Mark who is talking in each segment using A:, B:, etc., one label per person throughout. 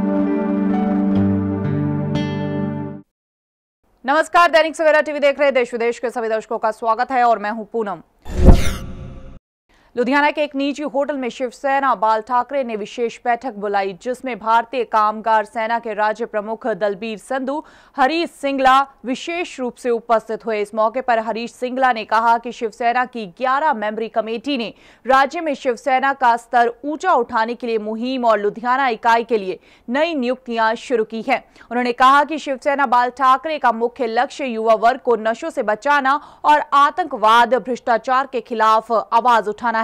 A: नमस्कार, दैनिक सवेरा टीवी देख रहे देश विदेश के सभी दर्शकों का स्वागत है और मैं हूं पूनम। लुधियाना के एक निजी होटल में शिवसेना बाल ठाकरे ने विशेष बैठक बुलाई, जिसमें भारतीय कामगार सेना के राज्य प्रमुख दलबीर संधू, हरीश सिंगला विशेष रूप से उपस्थित हुए। इस मौके पर हरीश सिंगला ने कहा कि शिवसेना की 11 मेंबरी कमेटी ने राज्य में शिवसेना का स्तर ऊंचा उठाने के लिए मुहिम और लुधियाना इकाई के लिए नई नियुक्तियां शुरू की हैं। उन्होंने कहा कि शिवसेना बाल ठाकरे का मुख्य लक्ष्य युवा वर्ग को नशों से बचाना और आतंकवाद, भ्रष्टाचार के खिलाफ आवाज उठाना है।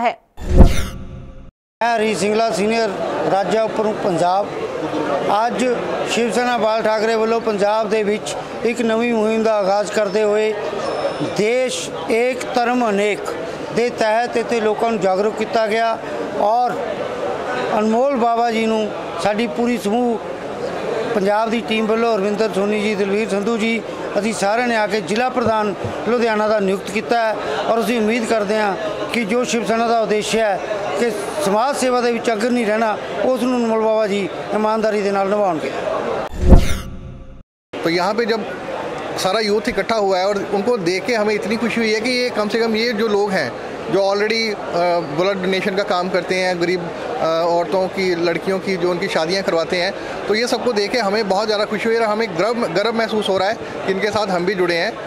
B: हरीश सिंगला सीनियर राज्य प्रमुख पंजाब। आज शिवसेना बाल ठाकरे वालों पंजाब के विच एक नवी मुहिम का आगाज करते हुए देश एक धर्म अनेक के तहत इतने लोगों को जागरूक किया गया और अनमोल बाबा जी को साड़ी पूरी समूह पंजाब की टीम वालों रविंदर सोनी जी, दलबीर संधू जी, असी सारे ने आके जिला प्रधान लुधियाना का नियुक्त किया है और असी उम्मीद करते हैं कि जो शिवसेना का उद्देश्य है कि समाज सेवा के विच अगर नहीं रहना, उस अनमोल बाबा जी ईमानदारी के नाल निभाएंगे।
C: तो यहाँ पे जब सारा यूथ इकट्ठा हुआ है और उनको देख के हमें इतनी खुशी हुई है कि ये कम से कम ये जो लोग हैं जो ऑलरेडी ब्लड डोनेशन का काम करते हैं, गरीब औरतों की, लड़कियों की जो उनकी शादियां करवाते हैं, तो ये सबको देख के हमें बहुत ज़्यादा खुशी हुई है और हमें गर्व महसूस हो रहा है कि इनके साथ हम भी जुड़े हैं।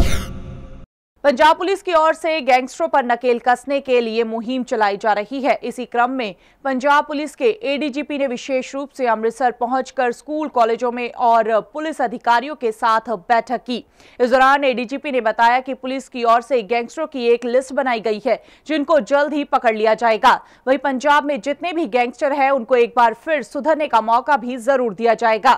A: पंजाब पुलिस की ओर से गैंगस्टरों पर नकेल कसने के लिए मुहिम चलाई जा रही है। इसी क्रम में पंजाब पुलिस के एडीजीपी ने विशेष रूप से अमृतसर पहुंचकर स्कूल, कॉलेजों में और पुलिस अधिकारियों के साथ बैठक की। इस दौरान एडीजीपी ने बताया कि पुलिस की ओर से गैंगस्टरों की एक लिस्ट बनाई गई है, जिनको जल्द ही पकड़ लिया जाएगा। वहीं पंजाब में जितने भी गैंगस्टर हैं, उनको एक बार फिर सुधरने का मौका भी जरूर दिया जाएगा।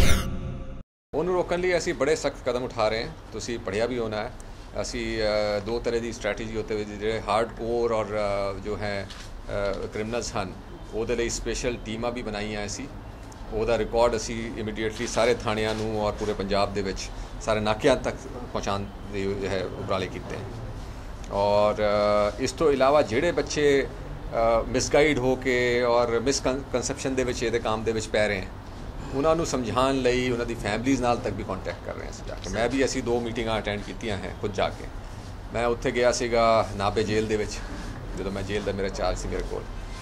D: उन्हें रोकने लिए असी बड़े सख्त कदम उठा रहे हैं, तो असी बढ़िया भी होना है। असी दो तरह की स्ट्रैटेजी होते हुए जो हार्ड कोर और जो है क्रिमिनल्स हैं वो स्पेशल टीमां भी बनाई असी ਉਹਦਾ रिकॉर्ड असी इमीडिएटली सारे थाणियां नूं और पूरे पंजाब दे विच सारे नाकियां तक पहुँचाने दे जो है उपराले कीते हैं। और इस तो इलावा जिहड़े बच्चे मिसगाइड हो के और मिसकनसैप्शन दे विच इहदे काम दे विच पै रहे हैं, उन्होंने समझाने लई उन्हों दी फैमिलीज़ नाल तक भी कॉन्टैक्ट कर रहे हैं जाके। मैं भी असी 2 मीटिंग अटेंड कीतियां हैं खुद जाके। मैं उत्थे गया सीगा नाभे जेल दे विच, जो मैं जेल का मेरा चार्ज सी मेरे को।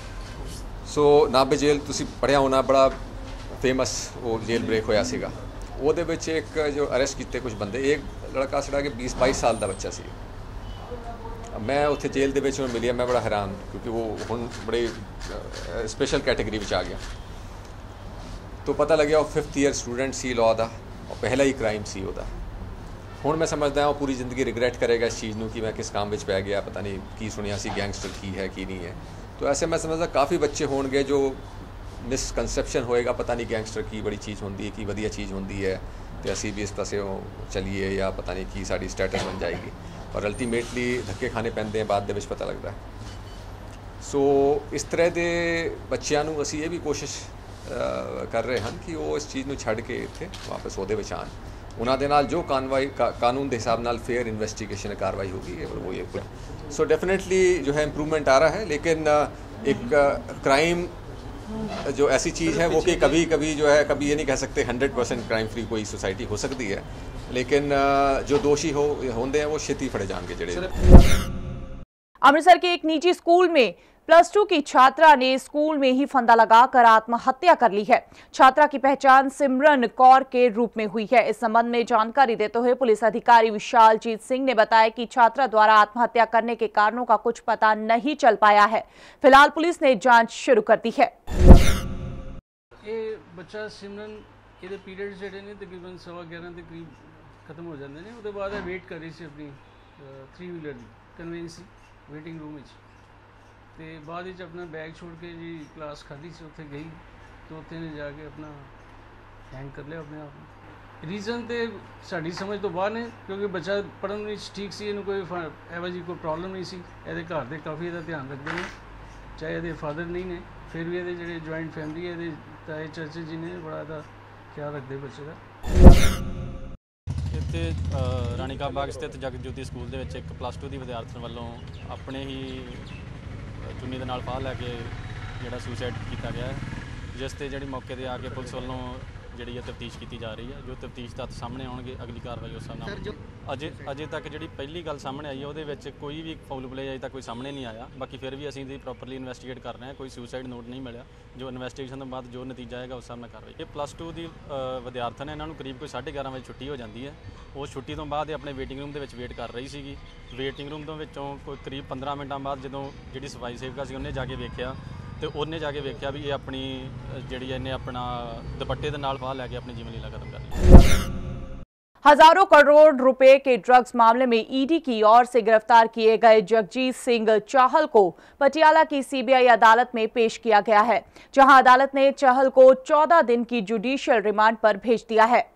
D: सो नाभे जेल तुसी पढ़िया होना, बड़ा फेमस वो जेल ब्रेक होया सीगा। ਉਹਦੇ ਵਿੱਚ एक जो अरेस्ट किए कुछ बंदे, एक लड़का सीगा कि 20-22 साल का बच्चा सी। मैं उत्थे जेल दे विच मिलिया, मैं बड़ा हैरान, क्योंकि वो हुण बड़े स्पेशल कैटेगरी में आ गया। तो पता लगे वो 5th ईयर स्टूडेंट सी लॉ का और पहला ही क्राइम सी वह। हुण मैं समझदा वो पूरी जिंदगी रिग्रैट करेगा इस चीज़ कि मैं किस काम में पै गया, पता नहीं की सुनिया सी गैंगस्टर की है की नहीं है। तो ऐसे मैं समझदा काफ़ी बच्चे होंगे जो मिसकनसैप्शन होएगा, पता नहीं गैंगस्टर की बड़ी चीज़ होंदी है, की वधिया चीज़ होंदी है, तो असी भी इस पासे चलीए या पता नहीं की साड़ी स्टेटस बन जाएगी। और अल्टीमेटली धक्के खाने पैंदे हैं, बाद दे विच पता लगता है। सो इस तरह के बच्चों को असी ये भी कोशिश कर रहे हैं कि वो इस चीज़ को छड़ के इत्थे वापस वो आन। उन्होंने नाल जो कानून के हिसाब नाल फेयर इन्वेस्टिगेशन कार्रवाई होगी वो ये पूरा। सो डेफिनेटली जो है इम्प्रूवमेंट आ रहा है, लेकिन एक क्राइम जो ऐसी चीज़ है वो कि कभी कभी जो है, कभी ये नहीं कह सकते 100% क्राइम फ्री कोई सोसाइटी हो सकती है, लेकिन जो दोषी होंगे हैं वो छेती फड़े जाएंगे जड़े।
A: अमृतसर के एक निजी स्कूल में +2 की छात्रा ने स्कूल में ही फंदा लगाकर आत्महत्या कर ली है। छात्रा की पहचान सिमरन कौर के रूप में हुई है। इस संबंध में जानकारी देते हुए पुलिस अधिकारी विशालजीत सिंह ने बताया कि छात्रा द्वारा आत्महत्या करने के कारणों का कुछ पता नहीं चल पाया है। फिलहाल पुलिस ने जांच शुरू कर दी है।
E: ये बच्चा सिमरन ये पीरियड जेडे ने तकरीबन 11:15 के करीब खत्म हो जाते हैं। उसके बाद वेट कर रही थी अपनी 3 व्हीलर कन्वेंस वेटिंग रूम में। तो बाद अपना बैग छोड़ के जी क्लास खाली से उत्थे गई, तो उत्थे ने जाके अपना हैंग कर लिया अपने आप। रीजन तो साड़ी समझ तो बाहर ने, क्योंकि बच्चा पढ़न में ठीक सी, इन्हों कोई एवं जी कोई प्रॉब्लम नहीं सी। ये घर के काफ़ी ध्यान रखते हैं, चाहे ये फादर नहीं ने, फिर भी ये जो जॉइंट फैमिली है, ताए चाचे जी ने बड़ा ख्याल रखते बच्चे का।
F: इत्थे राणीका बाग स्थित जगज्योति स्कूल के एक +2 की विद्यार्थी वालों अपने ही चुन्नी के नाल फाह लैके जोड़ा सुसाइड किया गया है। ਜਿਸ ਤੇ ਜਿਹੜੀ ਮੌਕੇ ਤੇ ਆ ਕੇ ਪੁਲਿਸ ਵੱਲੋਂ ਜਿਹੜੀ ਤਫਤੀਸ਼ ਕੀਤੀ ਜਾ ਰਹੀ ਹੈ। ਜੋ ਤਫਤੀਸ਼ ਤੱਥ ਸਾਹਮਣੇ ਆਉਣਗੇ ਅਗਲੀ ਕਾਰਵਾਈ ਉਸ ਹਿਸਾਬ ਨਾਲ। ਅਜੇ ਤੱਕ ਜਿਹੜੀ ਪਹਿਲੀ ਗੱਲ ਸਾਹਮਣੇ ਆਈ ਹੈ ਉਹਦੇ ਵਿੱਚ ਕੋਈ ਵੀ ਫਾਊਲ ਪਲੇ ਅਜੇ ਤੱਕ ਕੋਈ ਸਾਹਮਣੇ ਨਹੀਂ ਆਇਆ। ਬਾਕੀ ਫਿਰ ਵੀ ਅਸੀਂ ਇਹਦੀ ਪ੍ਰੋਪਰਲੀ ਇਨਵੈਸਟੀਗੇਟ ਕਰ ਰਹੇ ਹਾਂ। ਕੋਈ ਸੁਸਾਈਡ ਨੋਟ ਨਹੀਂ ਮਿਲਿਆ। ਜੋ ਇਨਵੈਸਟੀਗੇਸ਼ਨ ਤੋਂ ਬਾਅਦ ਜੋ ਨਤੀਜਾ ਆਏਗਾ ਉਸ ਹਿਸਾਬ ਨਾਲ ਕਾਰਵਾਈ। ਇਹ +2 ਦੀ ਵਿਦਿਆਰਥਣ ਹੈ। ਇਹਨਾਂ ਨੂੰ ਕਰੀਬ ਕੋਈ 11:30 ਵਜੇ ਛੁੱਟੀ ਹੋ ਜਾਂਦੀ ਹੈ। ਉਸ ਛੁੱਟੀ ਤੋਂ ਬਾਅਦ ਇਹ ਆਪਣੇ ਵੇਟਿੰਗ ਰੂਮ ਦੇ ਵਿੱਚ ਵੇਟ ਕਰ ਰਹੀ ਸੀਗੀ। ਵੇਟਿੰਗ ਰੂਮ ਤੋਂ ਵਿੱਚੋਂ ਕੋਈ ਕਰੀਬ 15 ਮਿੰਟਾਂ ਬਾਅਦ ਜਦੋਂ ਜਿਹੜੀ ਸਫਾਈ ਸੇਵਕਾ ਸੀ ਉਹਨੇ ਜਾ ਕੇ ਵੇਖਿਆ ਤੇ ਉਹਨੇ ਜਾ ਕੇ ਵੇਖਿਆ ਵੀ ਇਹ ਆਪਣੀ ਜਿਹੜੀ ਇਹਨੇ ਆਪਣਾ ਦੁਪੱਟੇ ਦੇ ਨਾਲ ਫਾਹ ਲੈ ਕੇ ਆਪਣੀ ਜੀਵਨ लीला खत्म कर ली।
A: हजारों करोड़ रुपए के ड्रग्स मामले में ईडी की ओर से गिरफ्तार किए गए जगजीत सिंह चाहल को पटियाला की सीबीआई अदालत में पेश किया गया है, जहां अदालत ने चाहल को 14 दिन की जुडिशियल रिमांड पर भेज दिया है।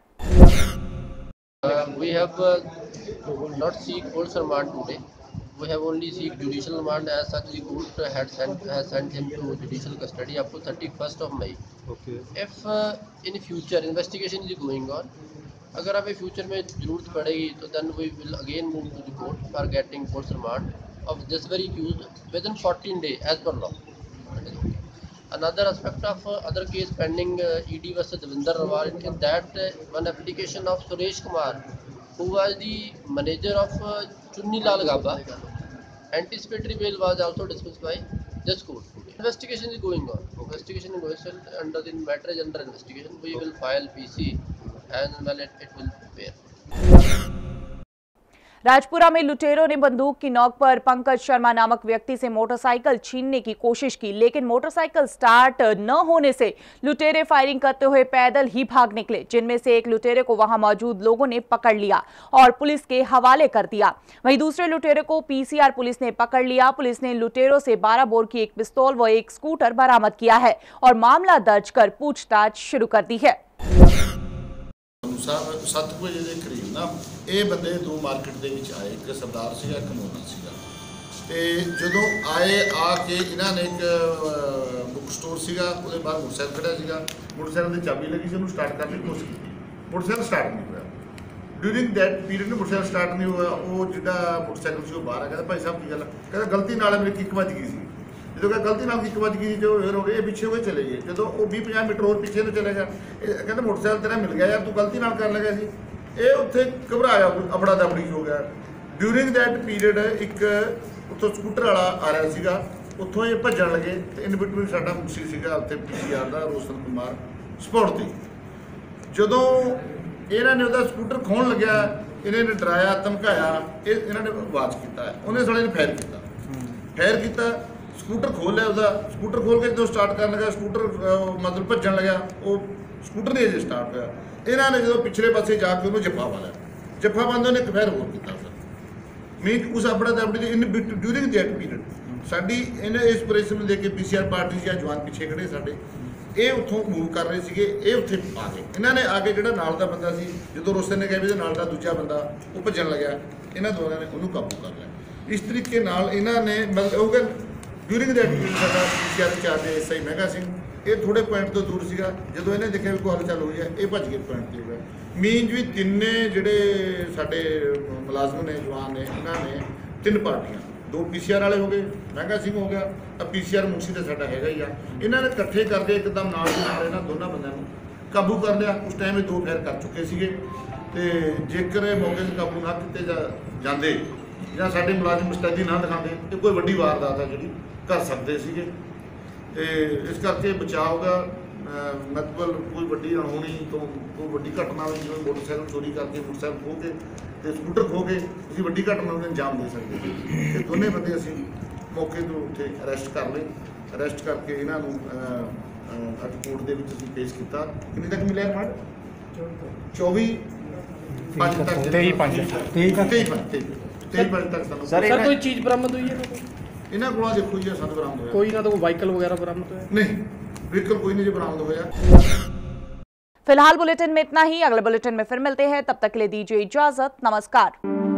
G: We have not seek full remand today. We have only seek judicial remand. As such, the court has sent him to judicial custody up to 31st of May. Okay. If in future investigation is going on, अगर हमें future में जरूरत पड़ेगी तो then we will again move to the court for getting full remand of this very accused within 14 days as per law. Another aspect of other case pending ED versus Devinder Rawal, in that one application of Suresh Kumar, who was the manager of Chunni Lal Gaba, anticipatory bail was also dismissed by this court. Investigation is going on. Investigation is going on. Under the matter is under investigation. We will file PC and well it will prepare.
A: Rajpura में लुटेरों ने बंदूक की नोक पर पंकज शर्मा नामक व्यक्ति से मोटरसाइकिल छीनने की कोशिश की, लेकिन मोटरसाइकिल स्टार्ट न होने से लुटेरे फायरिंग करते हुए पैदल ही भाग निकले, जिनमें से एक लुटेरे को वहां मौजूद लोगों ने पकड़ लिया और पुलिस के हवाले कर दिया। वहीं दूसरे लुटेरे को पीसीआर पुलिस ने पकड़ लिया। पुलिस ने लुटेरों से 12 बोर की एक पिस्तौल व एक स्कूटर बरामद किया है और मामला दर्ज कर पूछताछ शुरू कर दी है।
H: 7 ਵਜੇ ਦੇ ਕਰੀਬ ਨਾ ਇਹ ਬੰਦੇ ਦੋ ਮਾਰਕੀਟ ਦੇ ਵਿੱਚ ਆਏ, ਇੱਕ ਸਰਦਾਰ ਸੀਗਾ, ਇੱਕ ਮੋਹਨ ਸੀਗਾ। ਤੇ ਜਦੋਂ ਆਏ ਆ ਕੇ ਇਹਨਾਂ ਨੇ ਇੱਕ ਬੁੱਕ ਸਟੋਰ ਸੀਗਾ, ਉਹਦੇ ਬਾਹਰ ਮੋਟਰਸਾਈਕਲ ਖੜਿਆ ਸੀਗਾ। ਮੋਟਰਸਾਈਕਲ ਦੀ ਚਾਬੀ ਲੱਗੀ ਸੀ, ਉਹਨੂੰ ਸਟਾਰਟ ਕਰਨ ਦੀ ਕੋਸ਼ਿਸ਼ ਕੀਤੀ। ਮੋਟਰਸਾਈਕਲ ਸਟਾਰਟ ਨਹੀਂ ਹੋਇਆ। During that period motorcycle start ਨਹੀਂ ਹੋਇਆ। ਉਹ ਜਿਹੜਾ ਮੋਟਰਸਾਈਕਲ ਸੀ ਉਹ ਬਾਹਰ ਆ, ਕਹਿੰਦਾ ਭਾਈ ਸਾਹਿਬ ਕੀ ਗੱਲ? ਕਹਿੰਦਾ ਗਲਤੀ ਨਾਲ ਮੇਰੀ ਕਿੱਕ ਵੱਜ ਗਈ ਸੀ। ਜਦੋਂ ਕਿ ਗਲਤੀ ਨਾਲ ਕਿੱਕ ਵੱਜ ਗਈ ਜੋ ਫਿਰ ਹੋ ਗਏ, ਇਹ ਪਿੱਛੇ ਹੋਏ ਚਲੇ ਗਏ। ਜਦੋਂ ਉਹ 20-50 ਮੀਟਰ ਹੋਰ ਪਿੱਛੇ ਨੂੰ ਚਲੇ ਗਿਆ, ਇਹ ਕਹਿੰਦਾ ਮੋਟਰਸਾਈਕਲ ਤੇਰਾ ਮਿਲ ਗਿਆ ਯਾਰ, ਤੂੰ ਗਲਤੀ ਨਾਲ ਕਰਨ ਲੱਗਾ ਸੀ। ਇਹ ਉੱਥੇ ਘਬਰਾਇਆ, ਅਫੜਾ ਦਫੜੀ ਹੋ ਗਿਆ। ਡਿਊਰਿੰਗ ਦੈਟ ਪੀਰੀਅਡ ਇੱਕ ਉੱਥੋਂ ਸਕੂਟਰ ਵਾਲਾ ਆ ਰਿਹਾ ਸੀਗਾ, ਉੱਥੋਂ ਇਹ ਭੱਜਣ ਲੱਗੇ ਤੇ ਇਨ ਬਿਟਵੀਨ ਸਾਡਾ ਮੁਕਸੀ ਸੀਗਾ ਉੱਥੇ ਪੀਸੀਆਰ ਦਾ ਰੋਸ਼ਨ ਕੁਮਾਰ ਸਪੋਰਟ 'ਤੇ। ਜਦੋਂ ਇਹਨਾਂ ਨੇ ਉਹਦਾ ਸਕੂਟਰ ਖੋਹਣ ਲੱਗਿਆ, ਇਹਨਾਂ ਨੇ ਡਰਾਇਆ, ਧਮਕਾਇਆ, ਇਹਨਾਂ ਨੇ ਆਵਾਜ਼ ਕੀਤਾ, ਉਹਨੇ ਸਾਲੇ ਨੇ ਫਾਇਰ ਕੀਤਾ। ਸਕੂਟਰ ਖੋਲ੍ਹ ਲਿਆ ਉਹਦਾ। ਸਕੂਟਰ ਖੋਲ੍ਹ ਕੇ ਜਦੋਂ ਸਟਾਰਟ ਕਰਨ ਲੱਗਾ, ਸਕੂਟਰ ਮਤਲਬ ਭੱਜਣ ਲੱਗਾ, ਉਹ ਸਕੂਟਰ ਨਹੀਂ ਅਜੇ ਸਟਾਰਟ ਹੋਇਆ। ਇਹਨਾਂ ਨੇ ਜਦੋਂ ਪਿਛਲੇ ਪਾਸੇ ਜਾ ਕੇ ਉਹਨੂੰ ਜੱਫਾ ਪਾ ਲਿਆ। ਜੱਫਾ ਪਾਉਂਦੇ ਉਹਨੇ ਇੱਕ ਫਾਇਰ ਹੋਰ ਕੀਤਾ ਸਰ। ਮੀਨ ਉਸ ਆਪਣਾ ਤਾਂ ਆਪਣੀ ਇਨ ਡਿਊਰਿੰਗ ਦੈਟ ਪੀਰੀਅਡ ਸਾਡੀ ਇਹਨੇ ਇਸ ਆਪਰੇਸ਼ਨ ਨੂੰ ਦੇਖ ਕੇ ਪੀਸੀਆਰ ਪਾਰਟੀ ਜਾਂ ਜਵਾਨ ਪਿੱਛੇ ਖੜੇ ਸਾਡੇ, ਇਹ ਉੱਥੋਂ ਮੂਵ ਕਰ ਰਹੇ ਸੀਗੇ, ਇਹ ਉੱਥੇ ਆ ਗਏ। ਇਹਨਾਂ ਨੇ ਆ ਕੇ ਜਿਹੜਾ ਨਾਲ ਦਾ ਬੰਦਾ ਸੀ, ਜਦੋਂ ਰੋਸ਼ਨ ਨੇ ਕਿਹਾ ਵੀ ਇਹਦੇ ਨਾਲ ਦਾ ਦੂਜਾ ਬੰਦਾ ਉਹ ਭੱਜਣ ਲੱਗਿਆ, ਇਹਨਾਂ ਦੋਨਾਂ ਨੇ ਉਹਨੂੰ ਕਾਬੂ ਕਰ ਲਿਆ। ਇਸ ਤਰੀਕੇ ਨਾਲ ਇਹਨਾਂ ਨੇ ਮਤਲਬ ਉਹ ਕਹਿੰਦੇ ਡਿਊਰਿੰਗ ਦੈਟ ਪੀਰੀਅਡ ਸਾਡਾ PCR incharge SI Mehnga Singh ਇਹ ਥੋੜ੍ਹੇ ਪੁਆਇੰਟ ਤੋਂ ਦੂਰ ਸੀਗਾ। ਜਦੋਂ ਇਹਨੇ ਦੇਖਿਆ ਵੀ ਕੋਈ ਹਲਚਲ ਹੋਈ ਹੈ, ਇਹ ਭੱਜ ਕੇ ਪੁਆਇੰਟ 'ਤੇ ਹੋ ਗਿਆ। ਮੀਨਜ਼ ਵੀ ਤਿੰਨੇ ਜਿਹੜੇ ਸਾਡੇ ਮੁਲਾਜ਼ਮ ਨੇ, ਜਵਾਨ ਨੇ, ਇਹਨਾਂ ਨੇ 3 ਪਾਰਟੀਆਂ, 2 ਪੀਸੀਆਰ ਵਾਲੇ ਹੋ ਗਏ, ਮਹਿੰਗਾ ਸਿੰਘ ਹੋ ਗਿਆ, ਪੀਸੀਆਰ ਮੁਕਸੀ ਤੇ ਸਾਡਾ ਹੈਗਾ ਹੀ ਆ। ਇਹਨਾਂ ਨੇ ਇਕੱਠੇ ਕਰਕੇ ਇੱਕਦਮ ਨਾਲ ਦੀ ਨਾਲ ਇਹਨਾਂ ਦੋਨਾਂ ਬੰਦਿਆਂ ਨੂੰ ਕਾਬੂ ਕਰ ਲਿਆ। ਉਸ ਟਾਈਮ ਇਹ 2 ਫਾਇਰ ਕਰ ਚੁੱਕੇ ਸੀਗੇ ਤੇ ਜੇਕਰ ਇਹ ਮੌਕੇ 'ਤੇ ਕਾਬੂ ਨਾ ਕੀਤੇ ਜਾਂਦੇ ਜਾਂ ਸਾਡੇ ਮੁਲਾਜ਼ਮ ਮੁਸਤੈਦੀ ਨਾ ਦਿਖਾਉਂਦੇ ਤੇ ਕੋਈ ਵੱਡੀ ਵਾਰਦਾਤ ਆ ਜਿਹੜੀ ਕਰ ਸਕਦੇ ਸੀਗੇ। ਤੇ ਇਸ ਕਰਕੇ ਬਚਾਅ ਹੋਗਾ। ਮਤਲਬ ਕੋਈ ਵੱਡੀ ਅਣਹੋਣੀ ਤੋਂ ਕੋਈ ਵੱਡੀ ਘਟਨਾ ਹੋਈ, ਜਿਵੇਂ ਮੋਟਰਸਾਈਕਲ ਚੋਰੀ ਕਰਕੇ ਮੋਟਰਸਾਈਕਲ ਖੋਹ ਕੇ ਤੇ ਸਕੂਟਰ ਖੋਹ ਕੇ ਅਸੀਂ ਵੱਡੀ ਘਟਨਾ ਨੂੰ ਅੰਜਾਮ ਦੇ ਸਕਦੇ ਸੀ। ਤੇ ਦੋਨੇ ਬੰਦੇ ਅਸੀਂ ਮੌਕੇ ਤੋਂ ਉੱਥੇ ਅਰੈਸਟ ਕਰ ਲਏ। ਅਰੈਸਟ ਕਰਕੇ ਇਹਨਾਂ ਨੂੰ ਅੱਜ ਕੋਰਟ ਦੇ ਵਿੱਚ ਅਸੀਂ ਪੇਸ਼ ਕੀਤਾ। ਕਿੰਨੇ ਤੱਕ ਮਿਲਿਆ ਰਿਮਾਂਡ? 24/5 ਤੱਕ 23/5 ਤੱਕ ਸਾਨੂੰ।
I: ਸਰ ਕੋਈ ਚੀਜ਼ ਬਰਾਮਦ ਹੋਈ ਹੈ
H: ਇਹਨਾਂ ਕੋਲੋਂ? ਦੇਖੋ ਜੀ ਸਾਨੂੰ ਬਰਾਮਦ ਹੋਇਆ
I: ਕੋਈ ਨਾ, ਤਾਂ ਕੋਈ ਵਾਹੀਕਲ ਵਗੈरह बरामद होया
H: नहीं, व्हीकल कोई नहीं जो बरामद होया।
A: फिलहाल बुलेटिन में इतना ही। अगले बुलेटिन में फिर मिलते हैं, तब तक के लिए दीजिए इजाजत। नमस्कार।